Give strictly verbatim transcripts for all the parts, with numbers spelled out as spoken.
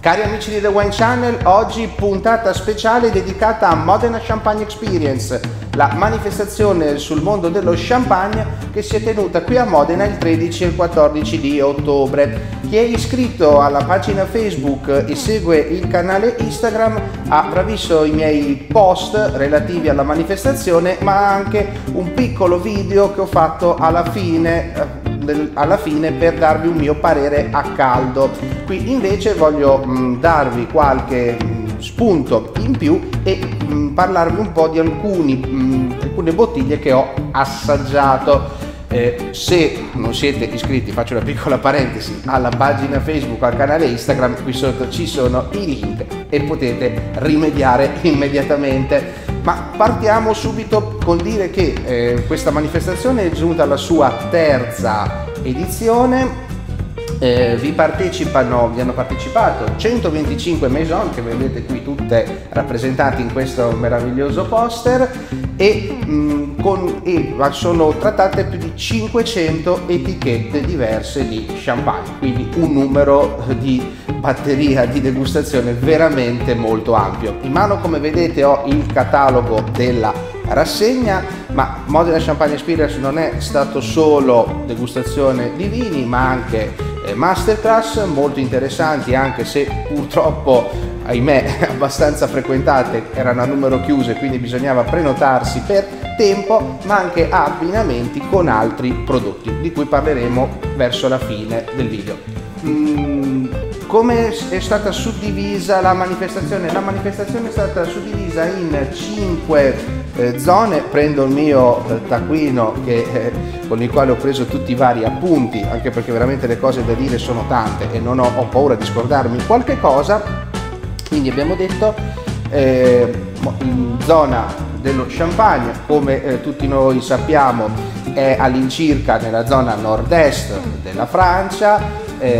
Cari amici di The Wine Channel, oggi puntata speciale dedicata a Modena Champagne Experience, la manifestazione sul mondo dello champagne che si è tenuta qui a Modena il tredici e il quattordici di ottobre. Chi è iscritto alla pagina Facebook e segue il canale Instagram avrà visto i miei post relativi alla manifestazione, ma anche un piccolo video che ho fatto alla fine alla fine per darvi un mio parere a caldo. Qui invece voglio mh, darvi qualche mh, spunto in più e mh, parlarvi un po' di alcuni, mh, alcune bottiglie che ho assaggiato. Eh, se non siete iscritti, faccio una piccola parentesi, alla pagina Facebook o al canale Instagram, qui sotto ci sono i link e potete rimediare immediatamente. Ma partiamo subito con dire che eh, questa manifestazione è giunta alla sua terza edizione. Eh, vi partecipano, vi hanno partecipato centoventicinque maison che vedete qui tutte rappresentate in questo meraviglioso poster e, mh, con, e sono trattate più di cinquecento etichette diverse di champagne, quindi un numero di batteria di degustazione veramente molto ampio. In mano, come vedete, ho il catalogo della rassegna, ma Modena Champagne Experience non è stato solo degustazione di vini, ma anche masterclass molto interessanti, anche se purtroppo, ahimè, abbastanza frequentate, erano a numero chiuso, quindi bisognava prenotarsi per tempo, ma anche abbinamenti con altri prodotti di cui parleremo verso la fine del video. Mm, come è stata suddivisa la manifestazione? La manifestazione è stata suddivisa in cinque eh, zone. Prendo il mio eh, taccuino che, eh, con il quale ho preso tutti i vari appunti, anche perché veramente le cose da dire sono tante e non ho, ho paura di scordarmi qualche cosa. Quindi abbiamo detto eh, in zona dello Champagne, come eh, tutti noi sappiamo, è all'incirca nella zona nord-est della Francia.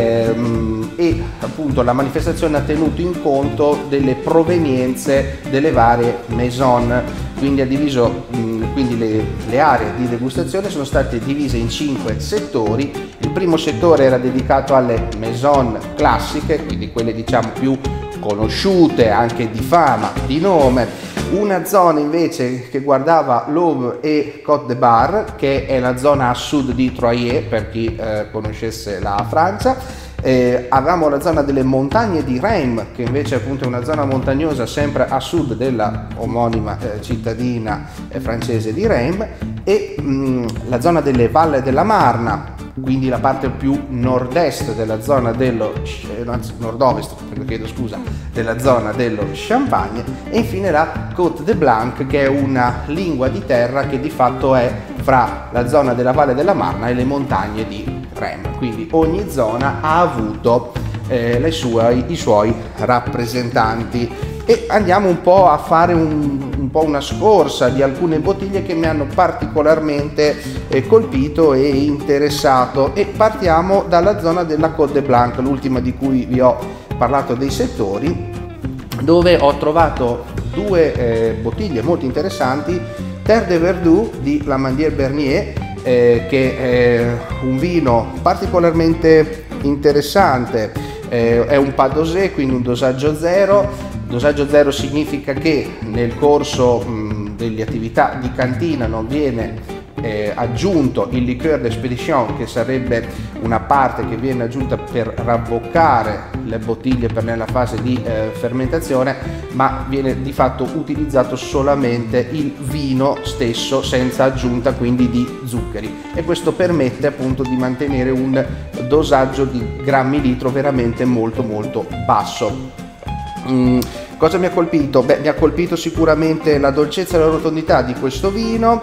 Ehm, e appunto la manifestazione ha tenuto in conto delle provenienze delle varie maison, quindi ha diviso mh, quindi le, le aree di degustazione sono state divise in cinque settori. Il primo settore era dedicato alle maison classiche, quindi quelle diciamo più conosciute, anche di fama, di nome. Una zona invece che guardava l'Aube e Côte de Bar, che è la zona a sud di Troyes, per chi eh, conoscesse la Francia. Eh, avevamo la zona delle montagne di Reims, che invece appunto è una zona montagnosa sempre a sud della omonima eh, cittadina eh, francese di Reims, e mh, la zona delle Valle della Marna, quindi la parte più nord-est della zona dello eh, nord-ovest, chiedo scusa, della zona dello Champagne, e infine la Côte de Blanc, che è una lingua di terra che di fatto è fra la zona della Valle della Marna e le montagne di Reims. Quindi ogni zona ha avuto eh, le sue, i suoi rappresentanti, e andiamo un po' a fare un, un po' una scorsa di alcune bottiglie che mi hanno particolarmente eh, colpito e interessato, e partiamo dalla zona della Côte de Blanc, l'ultima di cui vi ho parlato dei settori, dove ho trovato due eh, bottiglie molto interessanti. Terre de Verdú di Lamandier Bernier, eh, che è un vino particolarmente interessante, eh, è un pas dosé, quindi un dosaggio zero. Dosaggio zero significa che nel corso mh, delle attività di cantina non viene eh, aggiunto il liqueur d'expédition, che sarebbe una parte che viene aggiunta per rabboccare le bottiglie per nella fase di eh, fermentazione, ma viene di fatto utilizzato solamente il vino stesso senza aggiunta quindi di zuccheri, e questo permette appunto di mantenere un dosaggio di grammi litro veramente molto molto basso. Mm, cosa mi ha colpito? Beh, mi ha colpito sicuramente la dolcezza e la rotondità di questo vino,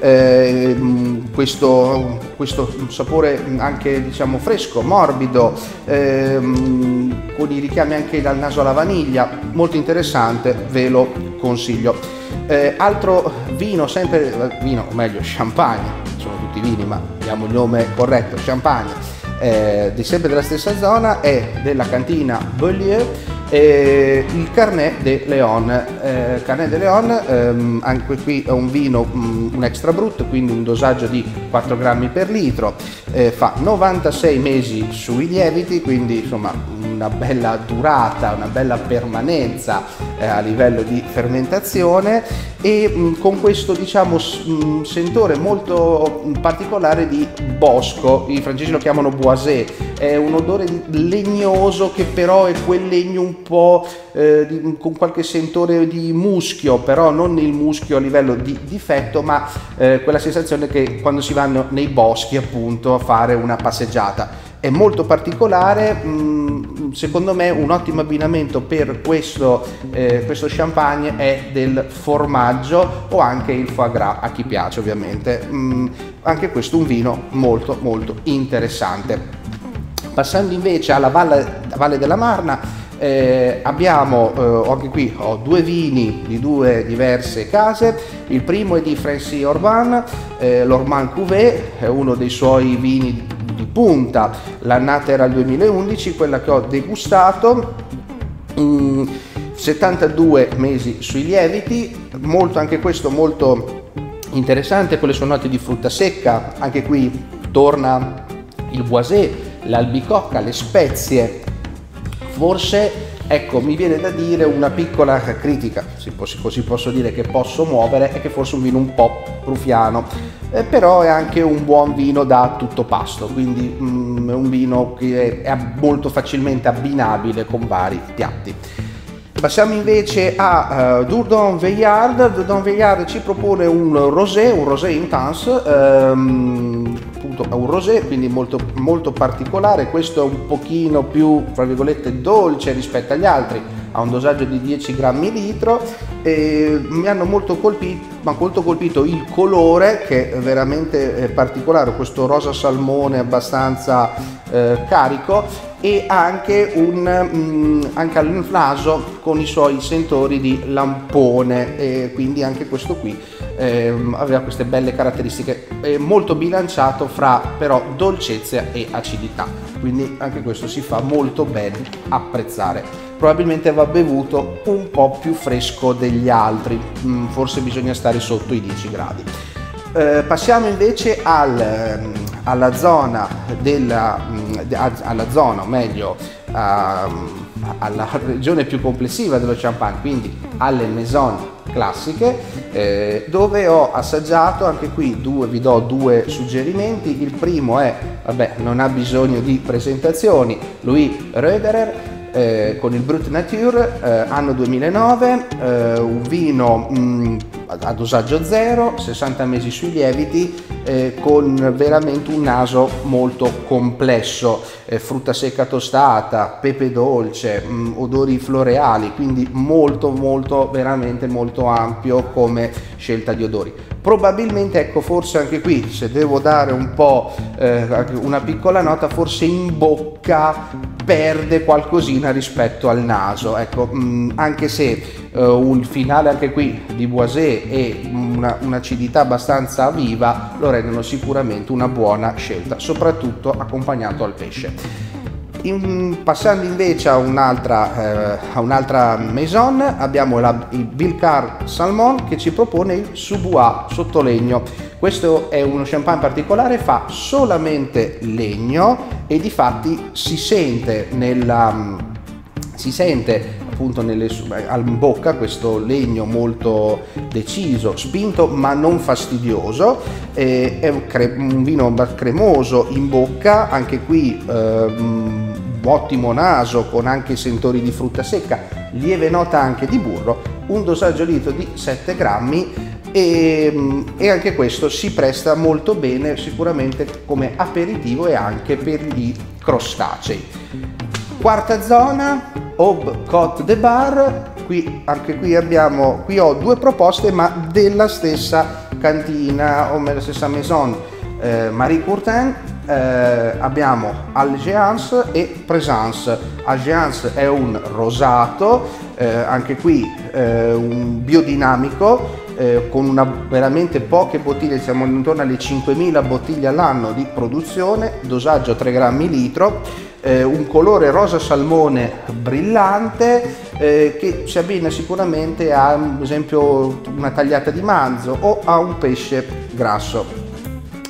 eh, questo, questo sapore anche diciamo fresco, morbido, eh, con i richiami anche dal naso alla vaniglia, molto interessante, ve lo consiglio. Eh, altro vino, sempre vino, o meglio champagne, sono tutti vini ma diamo il nome corretto, champagne, eh, di sempre della stessa zona, è della cantina Beaulieu. E il Carnet de Leon, eh, Carnet de Leon, ehm, anche qui è un vino, um, un extra brut, quindi un dosaggio di quattro grammi per litro, eh, fa novantasei mesi sui lieviti, quindi insomma un una bella durata, una bella permanenza eh, a livello di fermentazione e mh, con questo diciamo mh, sentore molto particolare di bosco. I francesi lo chiamano boisé, è un odore legnoso che però è quel legno un po' eh, di, con qualche sentore di muschio, però non il muschio a livello di difetto, ma eh, quella sensazione che quando si vanno nei boschi appunto a fare una passeggiata. È molto particolare, mh, secondo me un ottimo abbinamento per questo, eh, questo champagne è del formaggio o anche il foie gras, a chi piace ovviamente. Mh, anche questo un vino molto molto interessante. Passando invece alla Valle, Valle della Marna, eh, abbiamo eh, anche qui ho due vini di due diverse case. Il primo è di Francis Orban, eh, l'Orban Cuvée, è uno dei suoi vini di punta, l'annata era il duemilaundici, quella che ho degustato, mm, settantadue mesi sui lieviti, molto anche questo molto interessante con le sue note di frutta secca. Anche qui torna il boisé, l'albicocca, le spezie. Forse ecco, mi viene da dire una piccola critica, così posso dire, che posso muovere, è che forse un vino un po' prufiano, eh, però è anche un buon vino da tutto pasto, quindi mm, è un vino che è, è molto facilmente abbinabile con vari piatti. Passiamo invece a uh, Dourdon Veillard. Dourdon Veillard ci propone un rosé, un rosé intense, um, appunto un rosé, quindi molto, molto particolare. Questo è un pochino più, fra virgolette, dolce rispetto agli altri, ha un dosaggio di dieci grammi litro e mi hanno molto colpito, ma molto colpito il colore, che è veramente particolare, questo rosa salmone abbastanza eh, carico, e anche, un, mh, anche al naso con i suoi sentori di lampone, e quindi anche questo qui eh, aveva queste belle caratteristiche, è molto bilanciato fra però dolcezza e acidità, quindi anche questo si fa molto ben apprezzare. Probabilmente va bevuto un po' più fresco degli altri, mh, forse bisogna stare sotto i dieci gradi. Eh, passiamo invece al, alla zona della alla zona o meglio uh, alla regione più complessiva dello Champagne, quindi alle maison classiche, eh, dove ho assaggiato anche qui due, vi do due suggerimenti. Il primo è, vabbè, non ha bisogno di presentazioni, Louis Roederer, eh, con il Brut Nature, eh, anno duemilanove, eh, un vino mh, a dosaggio zero, sessanta mesi sui lieviti, eh, con veramente un naso molto complesso, eh, frutta secca tostata, pepe dolce, mh, odori floreali, quindi molto molto veramente molto ampio come scelta di odori. Probabilmente, ecco, forse anche qui, se devo dare un po' eh, una piccola nota, forse in bocca perde qualcosina rispetto al naso, ecco, mh, anche se uh, il finale anche qui di boisé e una, un'acidità abbastanza viva lo rendono sicuramente una buona scelta, soprattutto accompagnato al pesce. In, passando invece a un'altra, eh, a un'altra maison, abbiamo la, il Bilcar Salmon, che ci propone il Subois sottolegno. Questo è uno champagne particolare, fa solamente legno e difatti si sente nella, si sente appunto nelle, in bocca questo legno molto deciso, spinto ma non fastidioso. Eh, è un, cre, un vino cremoso in bocca, anche qui eh, ottimo naso con anche sentori di frutta secca, lieve nota anche di burro, un dosaggio litro di sette grammi e, e anche questo si presta molto bene sicuramente come aperitivo e anche per gli crostacei. Quarta zona, Aube Côte de Bar. Qui, anche qui abbiamo, qui ho due proposte ma della stessa cantina o della stessa maison, eh, Marie Courtin. Eh, abbiamo Algéance e Présence. Algéance è un rosato, eh, anche qui eh, un biodinamico, eh, con una veramente poche bottiglie, siamo intorno alle cinquemila bottiglie all'anno di produzione, dosaggio tre grammi litro, eh, un colore rosa salmone brillante, eh, che si abbina sicuramente a, ad esempio, una tagliata di manzo o a un pesce grasso.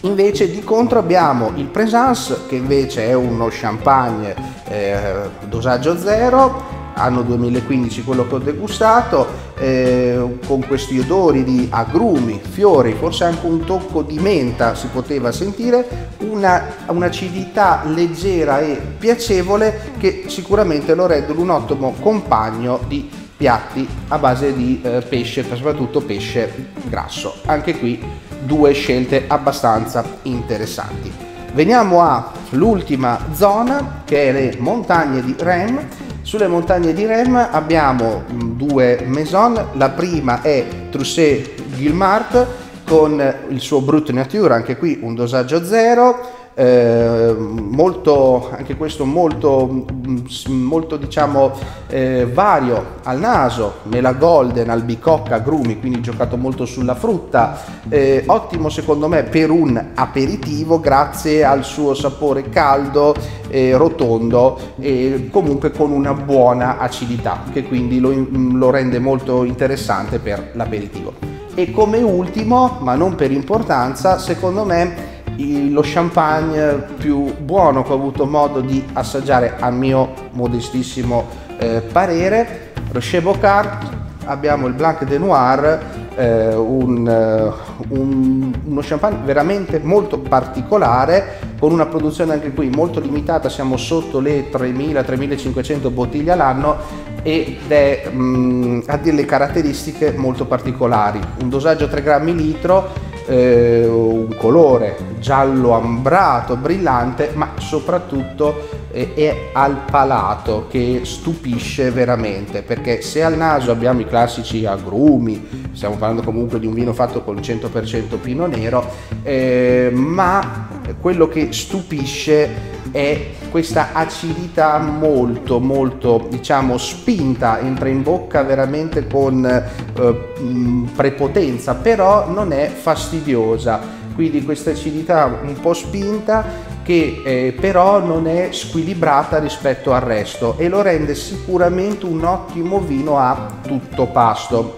Invece di contro abbiamo il Presence, che invece è uno champagne eh, dosaggio zero, anno duemilaquindici quello che ho degustato, eh, con questi odori di agrumi, fiori, forse anche un tocco di menta si poteva sentire, una, un'acidità leggera e piacevole che sicuramente lo rendono un ottimo compagno di piatti a base di eh, pesce, soprattutto pesce grasso. Anche qui due scelte abbastanza interessanti. Veniamo all'ultima zona, che è le montagne di Reims. Sulle montagne di Reims abbiamo due maison, la prima è Trousset-Guillemard con il suo Brut Nature, anche qui un dosaggio zero, eh, molto, anche questo molto, molto diciamo eh, vario al naso, mela golden, albicocca, agrumi, quindi giocato molto sulla frutta, eh, ottimo secondo me per un aperitivo grazie al suo sapore caldo, eh, rotondo e comunque con una buona acidità che quindi lo, lo rende molto interessante per l'aperitivo. E come ultimo, ma non per importanza, secondo me lo champagne più buono che ho avuto modo di assaggiare a mio modestissimo eh, parere, Rocher Bocard. Abbiamo il Blanc de Noir, eh, un, un, uno champagne veramente molto particolare, con una produzione anche qui molto limitata, siamo sotto le tremila tremilacinquecento bottiglie all'anno ed è mh, ha delle caratteristiche molto particolari, un dosaggio tre grammi litro, eh, un colore giallo ambrato brillante, ma soprattutto eh, è al palato che stupisce veramente, perché se al naso abbiamo i classici agrumi, stiamo parlando comunque di un vino fatto con cento per cento Pinot Nero, eh, ma quello che stupisce è questa acidità molto molto diciamo spinta, entra in bocca veramente con eh, prepotenza, però non è fastidiosa, quindi questa acidità un po' spinta che eh, però non è squilibrata rispetto al resto e lo rende sicuramente un ottimo vino a tutto pasto.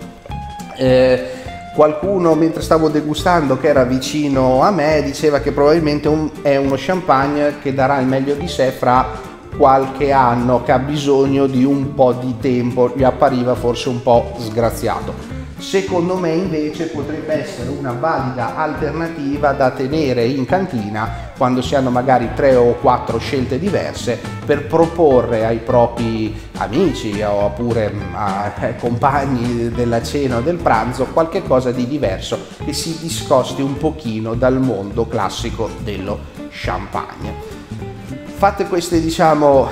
Eh, Qualcuno, mentre stavo degustando, che era vicino a me, diceva che probabilmente un, è uno champagne che darà il meglio di sé fra qualche anno, che ha bisogno di un po' di tempo, gli appariva forse un po' sgraziato. Secondo me invece potrebbe essere una valida alternativa da tenere in cantina quando si hanno magari tre o quattro scelte diverse per proporre ai propri amici o pure ai compagni della cena o del pranzo qualche cosa di diverso che si discosti un pochino dal mondo classico dello champagne. Fatte queste diciamo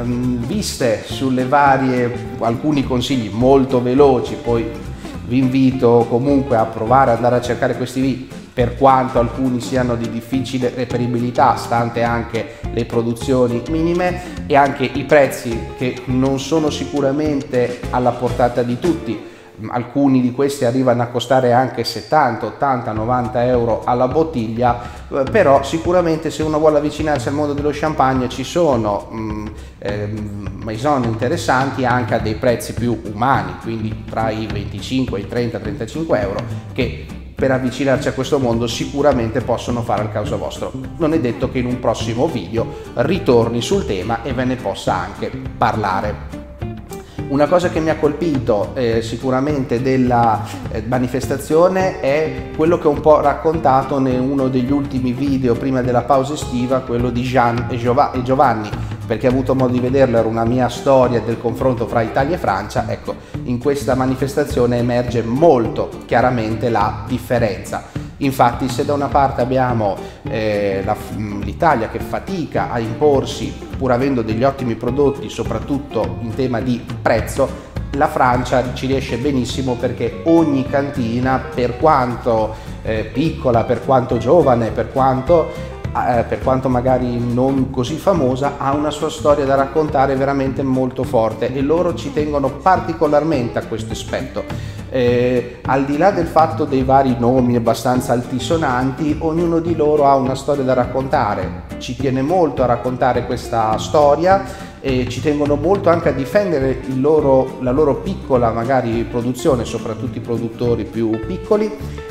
viste sulle varie, alcuni consigli molto veloci, poi vi invito comunque a provare ad andare a cercare questi vini, per quanto alcuni siano di difficile reperibilità, stante anche le produzioni minime e anche i prezzi che non sono sicuramente alla portata di tutti. Alcuni di questi arrivano a costare anche settanta, ottanta, novanta euro alla bottiglia, però sicuramente se uno vuole avvicinarsi al mondo dello champagne ci sono mh, eh, maison interessanti anche a dei prezzi più umani, quindi tra i venticinque, i trenta, trentacinque euro, che per avvicinarci a questo mondo sicuramente possono fare al caso vostro. Non è detto che in un prossimo video ritorni sul tema e ve ne possa anche parlare. Una cosa che mi ha colpito eh, sicuramente della eh, manifestazione è quello che ho un po' raccontato in uno degli ultimi video prima della pausa estiva, quello di Jean e, Giova e Giovanni, perché ho avuto modo di vederlo, era una mia storia del confronto fra Italia e Francia. Ecco, in questa manifestazione emerge molto chiaramente la differenza. Infatti se da una parte abbiamo eh, l'Italia che fatica a imporsi pur avendo degli ottimi prodotti, soprattutto in tema di prezzo, la Francia ci riesce benissimo perché ogni cantina, per quanto eh, piccola, per quanto giovane, per quanto, eh, per quanto magari non così famosa, ha una sua storia da raccontare veramente molto forte e loro ci tengono particolarmente a questo aspetto. Eh, al di là del fatto dei vari nomi abbastanza altisonanti, ognuno di loro ha una storia da raccontare, ci tiene molto a raccontare questa storia e ci tengono molto anche a difendere il loro, la loro piccola magari produzione, soprattutto i produttori più piccoli,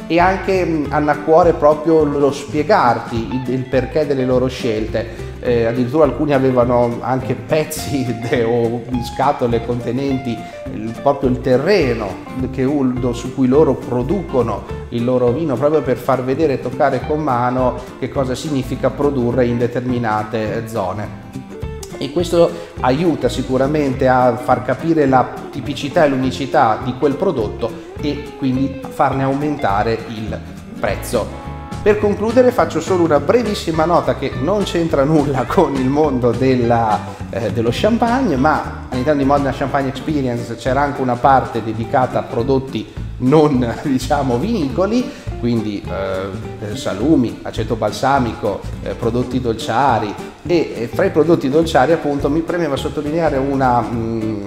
e anche mh, hanno a cuore proprio lo spiegarti il, il perché delle loro scelte. Eh, addirittura alcuni avevano anche pezzi de, o scatole contenenti il, proprio il terreno che, su cui loro producono il loro vino, proprio per far vedere e toccare con mano che cosa significa produrre in determinate zone. E questo aiuta sicuramente a far capire la tipicità e l'unicità di quel prodotto e quindi farne aumentare il prezzo. Per concludere faccio solo una brevissima nota che non c'entra nulla con il mondo della, eh, dello champagne, ma all'interno di Modena Champagne Experience c'era anche una parte dedicata a prodotti non diciamo vinicoli, quindi eh, salumi, aceto balsamico, eh, prodotti dolciari e, e fra i prodotti dolciari appunto mi premeva sottolineare una, mm,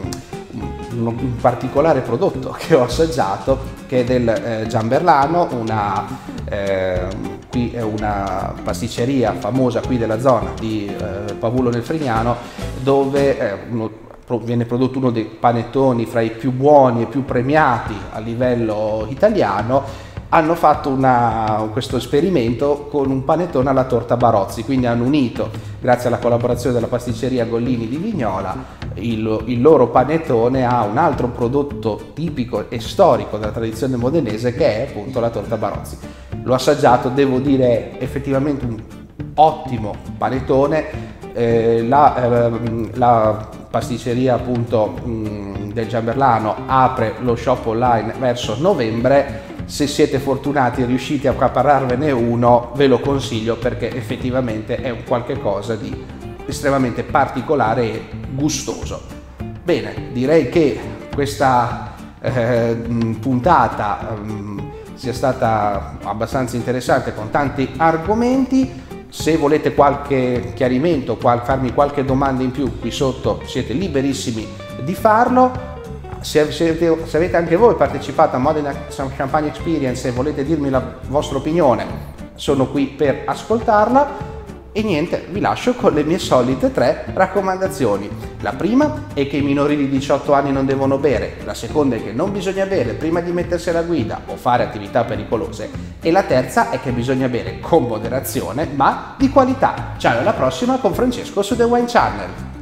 un particolare prodotto che ho assaggiato, che è del eh, Giamberlano, una, eh, qui è una pasticceria famosa qui della zona di eh, Pavulo nel Frignano, dove eh, uno, viene prodotto uno dei panettoni fra i più buoni e più premiati a livello italiano. Hanno fatto una, questo esperimento con un panettone alla torta Barozzi, quindi hanno unito, grazie alla collaborazione della pasticceria Gollini di Vignola, il, il loro panettone a un altro prodotto tipico e storico della tradizione modenese, che è appunto la torta Barozzi. L'ho assaggiato, devo dire è effettivamente un ottimo panettone. Eh, la, eh, la pasticceria appunto mh, del Giamberlano apre lo shop online verso novembre. Se siete fortunati e riuscite a accaparrarvene uno, ve lo consiglio perché effettivamente è un qualche cosa di estremamente particolare e gustoso. Bene, direi che questa eh, puntata um, sia stata abbastanza interessante con tanti argomenti. Se volete qualche chiarimento, qual, farmi qualche domanda in più, qui sotto siete liberissimi di farlo. Se, se, se avete anche voi partecipato a Modena Champagne Experience e volete dirmi la vostra opinione, sono qui per ascoltarla. E niente, vi lascio con le mie solite tre raccomandazioni. La prima è che i minori di diciotto anni non devono bere, la seconda è che non bisogna bere prima di mettersi alla guida o fare attività pericolose e la terza è che bisogna bere con moderazione ma di qualità. Ciao, alla prossima con Francesco su The Wine Channel.